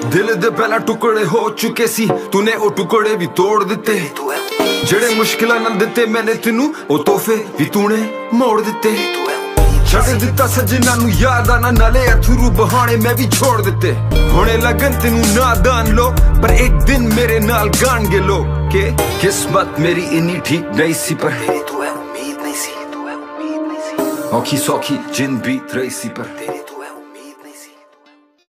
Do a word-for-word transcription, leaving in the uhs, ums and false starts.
दिल दे पहला टुकड़े हो चुके सी, तूने ओ टुकड़े भी तोड़ दिते। जेड़े मुश्किलां ना दिते मैंने तेनू, ओ तोहफे भी तूने मोड़ दिते। छड़ दिता सजना नू याद आना, नाले अथरू बहाने मैं भी छोड़ दिते। होने लगन तेनू नादान लोग, पर एक दिन मेरे नाल गान गे लोग के किस्मत मेरी इन्नी ठीक नहीं सी, पर तू है उम्मीद नहीं सी, तू है उम्मीद नहीं सी। औखी सौखी जिंद बीत रही सी, पर